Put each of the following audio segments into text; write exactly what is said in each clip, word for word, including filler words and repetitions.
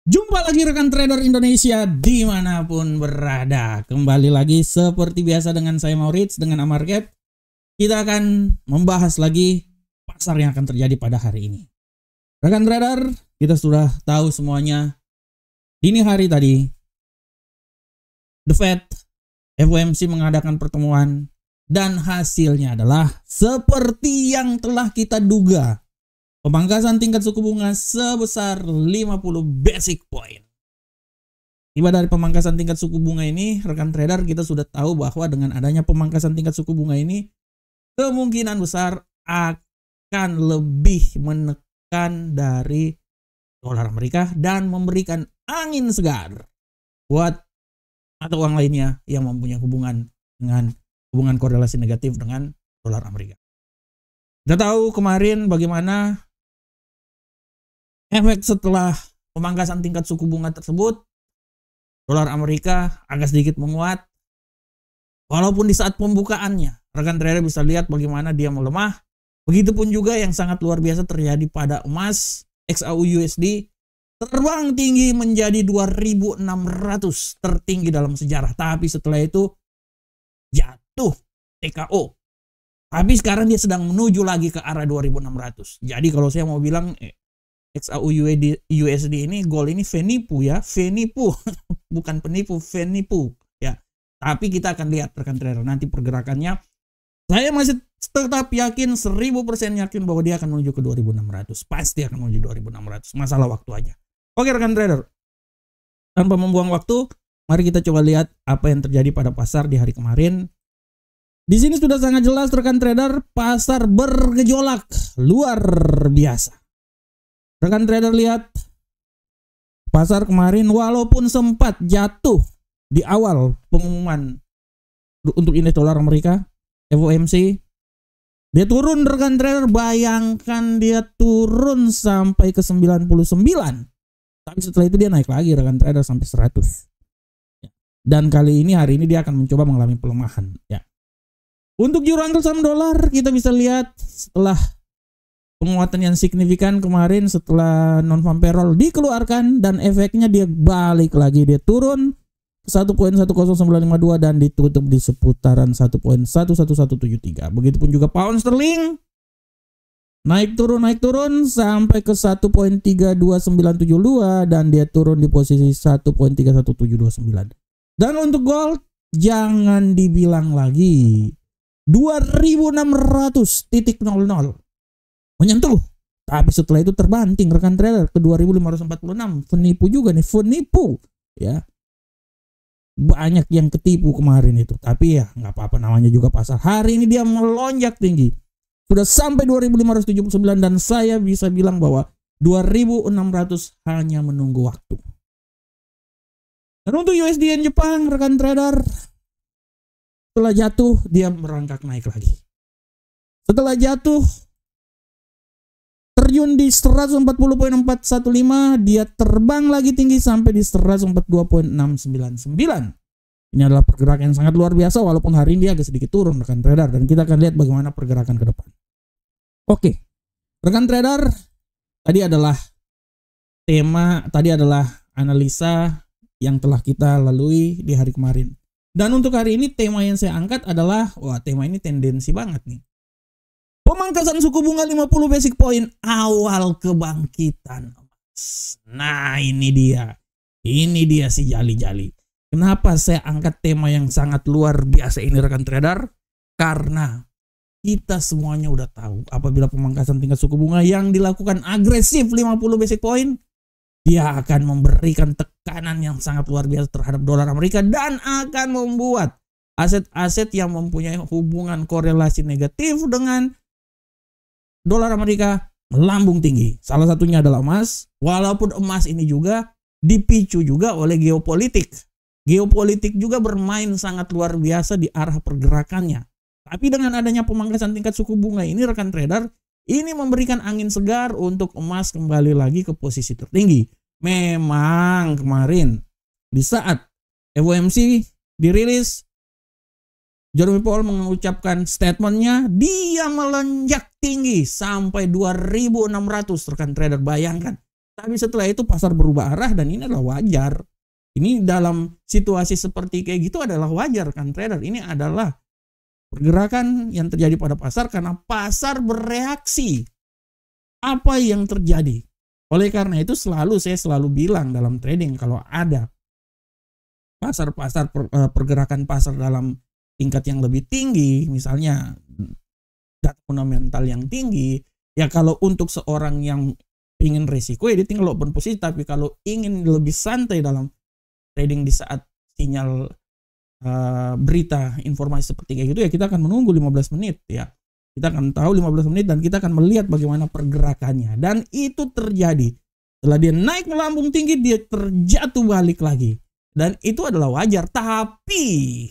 Jumpa lagi rekan trader Indonesia dimanapun berada. Kembali lagi seperti biasa dengan saya Maurits dengan Amarket. Kita akan membahas lagi pasar yang akan terjadi pada hari ini. Rekan trader, kita sudah tahu semuanya. Dini hari tadi, The Fed, F O M C mengadakan pertemuan. Dan hasilnya adalah seperti yang telah kita duga. Pemangkasan tingkat suku bunga sebesar lima puluh basic point. Tiba dari pemangkasan tingkat suku bunga ini, rekan trader, kita sudah tahu bahwa dengan adanya pemangkasan tingkat suku bunga ini, kemungkinan besar akan lebih menekan dari dolar Amerika dan memberikan angin segar buat atau uang lainnya yang mempunyai hubungan dengan hubungan korelasi negatif dengan dolar Amerika. Kita tahu kemarin bagaimana efek setelah pemangkasan tingkat suku bunga tersebut, dolar Amerika agak sedikit menguat. Walaupun di saat pembukaannya, rekan trader bisa lihat bagaimana dia melemah. Begitupun juga yang sangat luar biasa terjadi pada emas X A U U S D, terbang tinggi menjadi dua ribu enam ratus, tertinggi dalam sejarah. Tapi setelah itu jatuh T K O. Tapi sekarang dia sedang menuju lagi ke arah dua ribu enam ratus. Jadi kalau saya mau bilang eh, X A U U S D ini gold ini penipu ya, penipu bukan penipu, penipu ya. Tapi kita akan lihat rekan trader nanti pergerakannya. Saya masih tetap yakin seribu persen yakin bahwa dia akan menuju ke dua ribu enam ratus. Pasti akan menuju dua ribu enam ratus. Masalah waktu aja. Oke rekan trader. Tanpa membuang waktu, mari kita coba lihat apa yang terjadi pada pasar di hari kemarin. Di sini sudah sangat jelas rekan trader, pasar bergejolak luar biasa. Rekan trader lihat pasar kemarin walaupun sempat jatuh di awal pengumuman untuk indeks dolar Amerika F O M C, dia turun rekan trader, bayangkan dia turun sampai ke sembilan puluh sembilan. Tapi setelah itu dia naik lagi rekan trader sampai seratus. Dan kali ini hari ini dia akan mencoba mengalami pelemahan ya. Untuk euro angka saham dolar kita bisa lihat setelah penguatan yang signifikan kemarin setelah non-farm payroll dikeluarkan dan efeknya dia balik lagi, dia turun ke satu koma satu nol sembilan lima dua dan ditutup di seputaran satu koma satu satu satu tujuh tiga. Begitupun juga pound sterling naik turun naik turun sampai ke satu koma tiga dua sembilan tujuh dua dan dia turun di posisi satu koma tiga satu tujuh dua sembilan. Dan untuk gold jangan dibilang lagi, dua ribu enam ratus nol nol menyentuh, tapi setelah itu terbanting rekan trader ke dua ribu lima ratus empat puluh enam. Penipu juga nih, penipu ya. Banyak yang ketipu kemarin itu, tapi ya nggak apa-apa, namanya juga pasar. Hari ini dia melonjak tinggi, sudah sampai dua ribu lima ratus tujuh puluh sembilan dan saya bisa bilang bahwa dua ribu enam ratus hanya menunggu waktu. Dan untuk U S D Yen Jepang rekan trader, setelah jatuh dia merangkak naik lagi. Setelah jatuh terjun di seratus empat puluh koma empat satu lima, dia terbang lagi tinggi sampai di seratus empat puluh dua koma enam sembilan sembilan. Ini adalah pergerakan yang sangat luar biasa walaupun hari ini dia agak sedikit turun rekan trader, dan kita akan lihat bagaimana pergerakan ke depan. Oke. Rekan trader, tadi adalah tema, tadi adalah analisa yang telah kita lalui di hari kemarin. Dan untuk hari ini tema yang saya angkat adalah, wah tema ini tendensi banget nih. Pemangkasan suku bunga lima puluh basic point awal kebangkitan. Nah ini dia. Ini dia si jali-jali. Kenapa saya angkat tema yang sangat luar biasa ini rekan trader? Karena kita semuanya udah tahu apabila pemangkasan tingkat suku bunga yang dilakukan agresif lima puluh basic point, dia akan memberikan tekanan yang sangat luar biasa terhadap dolar Amerika dan akan membuat aset-aset yang mempunyai hubungan korelasi negatif dengan dolar Amerika melambung tinggi. Salah satunya adalah emas. Walaupun emas ini juga dipicu juga oleh geopolitik. Geopolitik juga bermain sangat luar biasa di arah pergerakannya. Tapi dengan adanya pemangkasan tingkat suku bunga ini rekan trader, ini memberikan angin segar untuk emas kembali lagi ke posisi tertinggi. Memang kemarin di saat F O M C dirilis, Jerome Powell mengucapkan statementnya, dia melonjak tinggi sampai dua ribu enam ratus rekan trader. Bayangkan, Tapi setelah itu pasar berubah arah dan ini adalah wajar. Ini dalam situasi seperti kayak gitu adalah wajar kan trader. Ini adalah pergerakan yang terjadi pada pasar karena pasar bereaksi. Apa yang terjadi? Oleh karena itu selalu saya selalu bilang dalam trading kalau ada pasar-pasar pergerakan pasar dalam tingkat yang lebih tinggi, misalnya data fundamental yang tinggi, ya kalau untuk seorang yang ingin resiko ya dia tinggal open posisi, tapi kalau ingin lebih santai dalam trading di saat sinyal uh, berita informasi seperti kayak gitu ya kita akan menunggu lima belas menit ya. Kita akan tahu lima belas menit dan kita akan melihat bagaimana pergerakannya. Dan itu terjadi. Setelah dia naik melambung tinggi, dia terjatuh balik lagi. Dan itu adalah wajar. Tapi,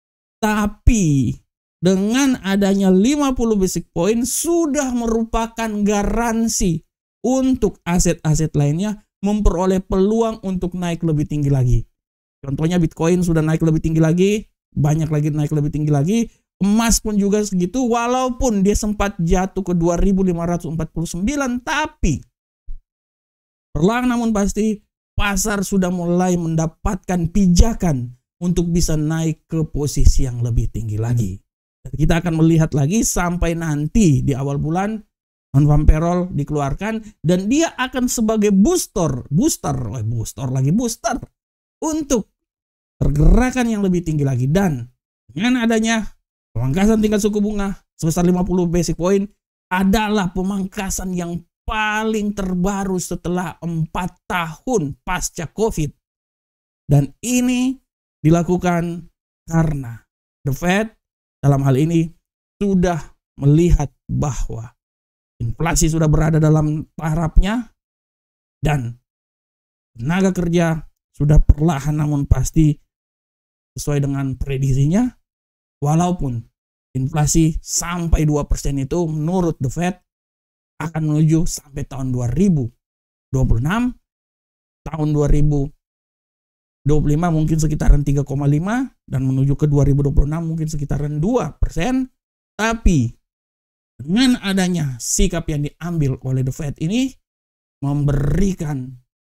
tapi dengan adanya lima puluh basic point sudah merupakan garansi untuk aset-aset lainnya memperoleh peluang untuk naik lebih tinggi lagi. Contohnya Bitcoin sudah naik lebih tinggi lagi, banyak lagi naik lebih tinggi lagi. Emas pun juga segitu, walaupun dia sempat jatuh ke dua ribu lima ratus empat puluh sembilan, tapi perlahan namun pasti pasar sudah mulai mendapatkan pijakan untuk bisa naik ke posisi yang lebih tinggi lagi. Dan kita akan melihat lagi sampai nanti di awal bulan non-farm payroll dikeluarkan dan dia akan sebagai booster, booster, oh booster lagi booster untuk pergerakan yang lebih tinggi lagi. Dan dengan adanya pemangkasan tingkat suku bunga sebesar lima puluh basic point adalah pemangkasan yang paling terbaru setelah empat tahun pasca COVID. Dan ini dilakukan karena The Fed dalam hal ini sudah melihat bahwa inflasi sudah berada dalam tarafnya dan tenaga kerja sudah perlahan namun pasti sesuai dengan prediksinya. Walaupun inflasi sampai dua persen itu menurut The Fed akan menuju sampai tahun dua ribu dua puluh enam, tahun dua ribu dua puluh lima mungkin sekitaran tiga koma lima dan menuju ke dua ribu dua puluh enam mungkin sekitaran dua persen. Tapi dengan adanya sikap yang diambil oleh The Fed ini memberikan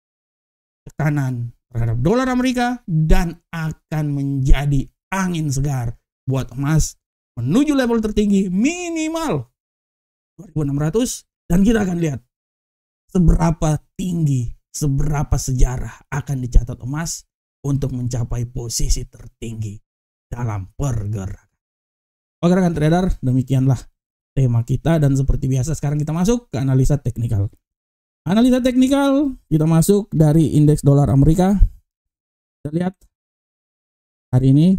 tekanan terhadap dolar Amerika dan akan menjadi angin segar buat emas menuju level tertinggi minimal dua ribu enam ratus dan kita akan lihat seberapa tinggi, seberapa sejarah akan dicatat emas untuk mencapai posisi tertinggi dalam pergerakan. Oke rekan trader, demikianlah tema kita dan seperti biasa sekarang kita masuk ke analisa teknikal. Analisa teknikal kita masuk dari indeks dolar Amerika. Kita lihat hari ini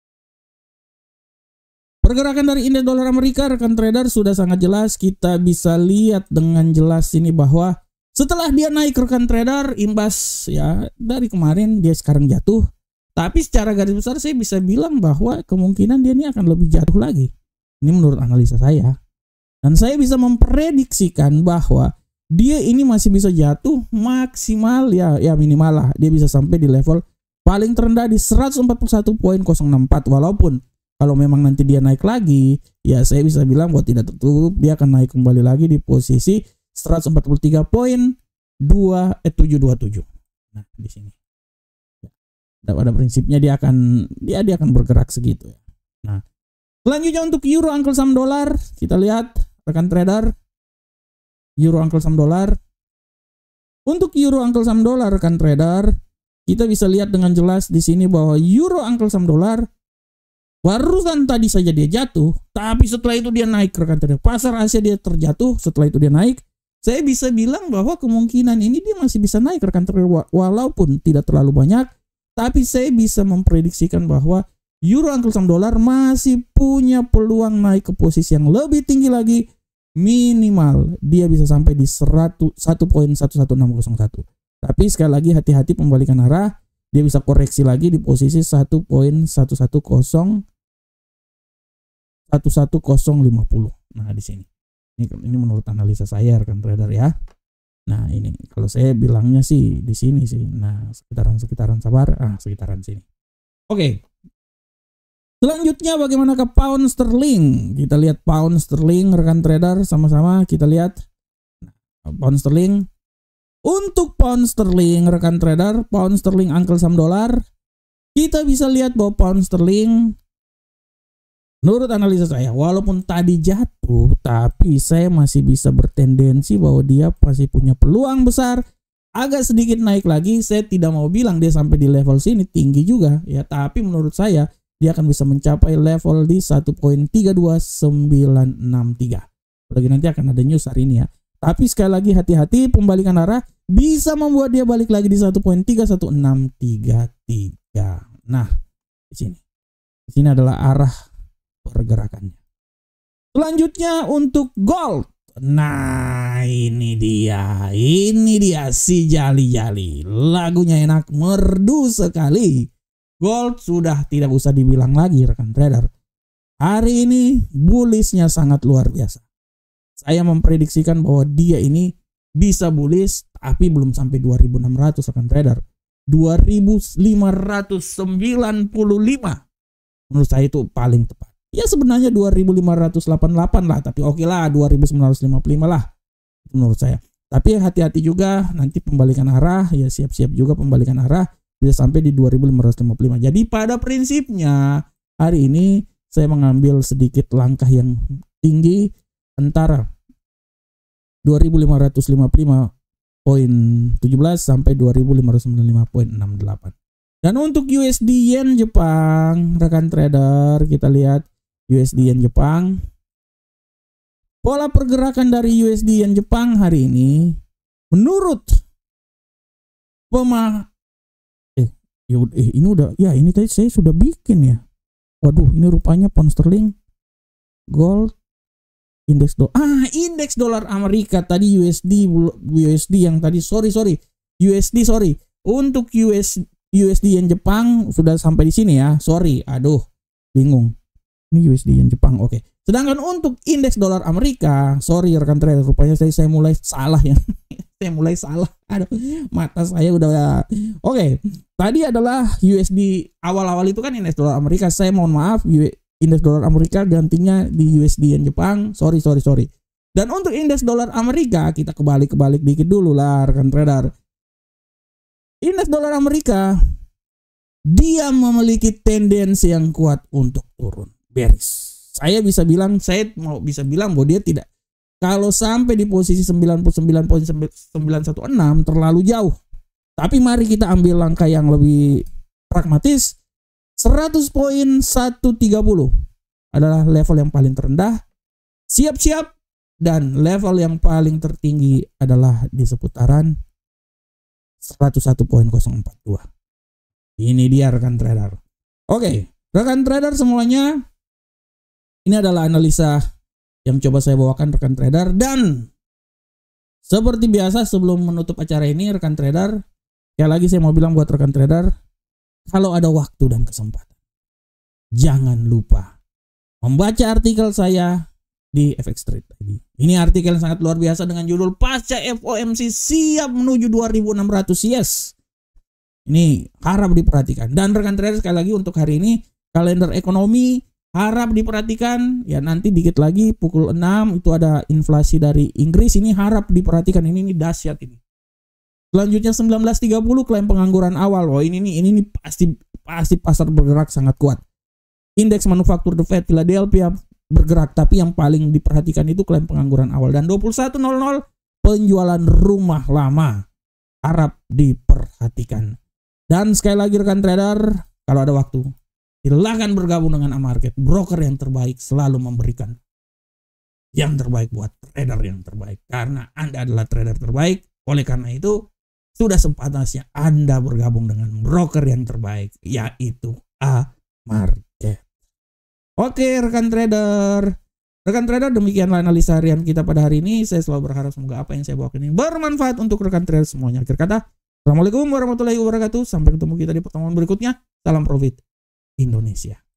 pergerakan dari indeks dolar Amerika rekan trader sudah sangat jelas. Kita bisa lihat dengan jelas ini bahwa setelah dia naik rekan trader imbas ya dari kemarin dia sekarang jatuh. Tapi secara garis besar saya bisa bilang bahwa kemungkinan dia ini akan lebih jatuh lagi. Ini menurut analisa saya. Dan saya bisa memprediksikan bahwa dia ini masih bisa jatuh maksimal ya ya minimal lah. Dia bisa sampai di level paling terendah di seratus empat puluh satu koma nol enam empat walaupun kalau memang nanti dia naik lagi, ya saya bisa bilang bahwa tidak tertutup dia akan naik kembali lagi di posisi seratus empat puluh tiga koma dua tujuh dua tujuh. Nah, di sini. Dan pada prinsipnya dia akan dia dia akan bergerak segitu ya. Nah, selanjutnya untuk euro uncle sum dolar, kita lihat rekan trader. Euro uncle sum dolar. Untuk euro uncle sum dolar rekan trader, kita bisa lihat dengan jelas di sini bahwa euro uncle sum dolar barusan tadi saja dia jatuh, tapi setelah itu dia naik rekan trader. Pasar Asia dia terjatuh, setelah itu dia naik. Saya bisa bilang bahwa kemungkinan ini dia masih bisa naik rekan trader walaupun tidak terlalu banyak, tapi saya bisa memprediksikan bahwa euro uncle sum dolar masih punya peluang naik ke posisi yang lebih tinggi lagi. Minimal dia bisa sampai di satu koma satu satu enam nol satu. Tapi sekali lagi hati-hati pembalikan arah, dia bisa koreksi lagi di posisi satu koma satu satu nol satu satu nol lima nol. Nah, di sini. Ini, ini menurut analisa saya rekan trader ya. Nah, ini kalau saya bilangnya sih di sini sih. Nah, sekitaran-sekitaran sabar, ah sekitaran sini. Oke. Selanjutnya bagaimana ke pound sterling? Kita lihat pound sterling rekan trader sama-sama kita lihat. Nah, pound sterling Untuk pound sterling, rekan trader, pound sterling uncle saham dolar, kita bisa lihat bahwa pound sterling menurut analisa saya, walaupun tadi jatuh, tapi saya masih bisa bertendensi bahwa dia masih punya peluang besar, agak sedikit naik lagi. Saya tidak mau bilang dia sampai di level sini tinggi juga ya, tapi menurut saya dia akan bisa mencapai level di satu koma tiga dua sembilan enam tiga. Lagi nanti akan ada news hari ini ya. Tapi sekali lagi hati-hati, pembalikan arah bisa membuat dia balik lagi di satu koma tiga satu enam tiga tiga. Nah, di sini. Di sini adalah arah pergerakannya. Selanjutnya untuk gold. Nah, ini dia. Ini dia si jali-jali. Lagunya enak, merdu sekali. Gold sudah tidak usah dibilang lagi, rekan trader. Hari ini bullishnya sangat luar biasa. Saya memprediksikan bahwa dia ini bisa bullish, tapi belum sampai dua ribu enam ratus, rekan trader. dua ribu lima ratus sembilan puluh lima menurut saya itu paling tepat. Ya sebenarnya dua ribu lima ratus delapan puluh delapan lah, tapi oke lah dua ribu sembilan ratus lima puluh lima lah menurut saya. Tapi hati-hati juga nanti pembalikan arah, ya siap-siap juga pembalikan arah bisa sampai di dua ribu lima ratus lima puluh lima. Jadi pada prinsipnya hari ini saya mengambil sedikit langkah yang tinggi antara dua ribu lima ratus lima puluh lima koma tujuh belas sampai dua ribu lima ratus sembilan puluh lima koma enam delapan. Dan untuk U S D Yen Jepang, rekan trader, kita lihat U S D Yen Jepang. Pola pergerakan dari U S D Yen Jepang hari ini menurut pema eh, ya, eh ini udah ya ini tadi saya sudah bikin ya. Waduh, ini rupanya pound sterling, gold, indeks dolar. Ah, indeks dolar Amerika tadi U S D U S D yang tadi sorry sorry U S D sorry. Untuk U S U S D Yen Jepang sudah sampai di sini ya. Sorry, aduh, bingung. Ini U S D Yen Jepang, oke. Okay. Sedangkan untuk indeks dolar Amerika, sorry rekan trader, rupanya saya saya mulai salah ya. Saya mulai salah. Aduh, mata saya udah. Oke, okay. Tadi adalah U S D awal-awal itu kan indeks dolar Amerika. Saya mohon maaf, indeks dolar Amerika gantinya di U S D Yen Jepang. Sorry, sorry, sorry. Dan untuk indeks dolar Amerika kita kebalik-kebalik dikit dulu lah rekan trader. Indeks dolar Amerika dia memiliki tendensi yang kuat untuk turun, bearish. Saya bisa bilang, saya mau bisa bilang bahwa dia tidak, kalau sampai di posisi sembilan puluh sembilan koma sembilan satu enam terlalu jauh. Tapi mari kita ambil langkah yang lebih pragmatis. seratus koma seratus tiga puluh adalah level yang paling terendah. Siap-siap. Dan level yang paling tertinggi adalah di seputaran seratus satu koma nol empat dua. Ini dia rekan trader. Oke, rekan trader semuanya, ini adalah analisa yang coba saya bawakan rekan trader. Dan seperti biasa sebelum menutup acara ini rekan trader, sekali lagi saya mau bilang buat rekan trader, kalau ada waktu dan kesempatan, jangan lupa membaca artikel saya di F X Trade tadi. Ini artikel yang sangat luar biasa dengan judul Pasca F O M C siap menuju dua ribu enam ratus. Yes. Ini harap diperhatikan. Dan rekan trader sekali lagi untuk hari ini kalender ekonomi harap diperhatikan. Ya nanti dikit lagi pukul enam itu ada inflasi dari Inggris. Ini harap diperhatikan. Ini ini dahsyat ini. Selanjutnya sembilan belas tiga puluh klaim pengangguran awal. Oh ini nih ini nih pasti pasti pasar bergerak sangat kuat. Indeks manufaktur The Fed Philadelphia bergerak, tapi yang paling diperhatikan itu klaim pengangguran awal. Dan dua puluh satu nol nol penjualan rumah lama harap diperhatikan. Dan sekali lagi rekan trader, kalau ada waktu silakan bergabung dengan A-Market, broker yang terbaik selalu memberikan yang terbaik buat trader yang terbaik, karena Anda adalah trader terbaik. Oleh karena itu sudah sepantasnya Anda bergabung dengan broker yang terbaik, yaitu A-Market. Oke rekan trader, rekan trader demikianlah analisa harian kita pada hari ini. Saya selalu berharap semoga apa yang saya bawakan ini bermanfaat untuk rekan trader semuanya. Akhir kata, assalamualaikum warahmatullahi wabarakatuh. Sampai ketemu kita di pertemuan berikutnya. Salam profit Indonesia.